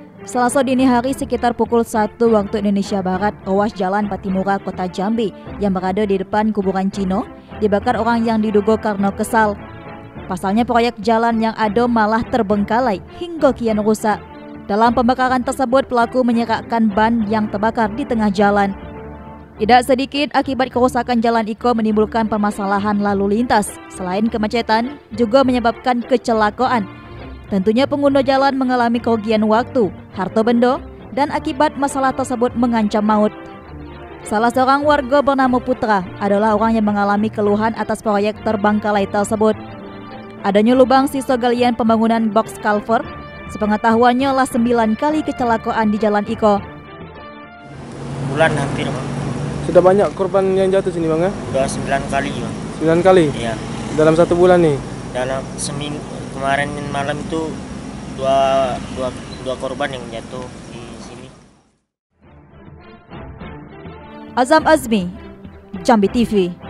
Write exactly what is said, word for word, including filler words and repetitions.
Selasa dini hari sekitar pukul satu waktu Indonesia Barat, ruas jalan Patimura, Kota Jambi yang berada di depan kuburan Cino dibakar orang yang diduga karena kesal. Pasalnya proyek jalan yang ada malah terbengkalai hingga kian rusak. Dalam pembakaran tersebut, pelaku menyerahkan ban yang terbakar di tengah jalan. Tidak sedikit akibat kerusakan jalan Iko menimbulkan permasalahan lalu lintas. Selain kemacetan, juga menyebabkan kecelakaan. Tentunya pengguna jalan mengalami kerugian waktu, harta benda, dan akibat masalah tersebut mengancam maut. Salah seorang warga bernama Putra adalah orang yang mengalami keluhan atas proyek terbengkalai tersebut. Adanya lubang sisa galian pembangunan box culvert, sepengetahuannya lah sembilan kali kecelakaan di jalan Iko. Bulan hampir, Bang. Sudah banyak korban yang jatuh sini, Bang, ya? Sudah sembilan kali, Bang. sembilan kali? Iya. Dalam satu bulan nih? Dalam seminggu kemarin malam itu dua, dua, dua korban yang jatuh di sini. Azam Azmi, Jambi T V.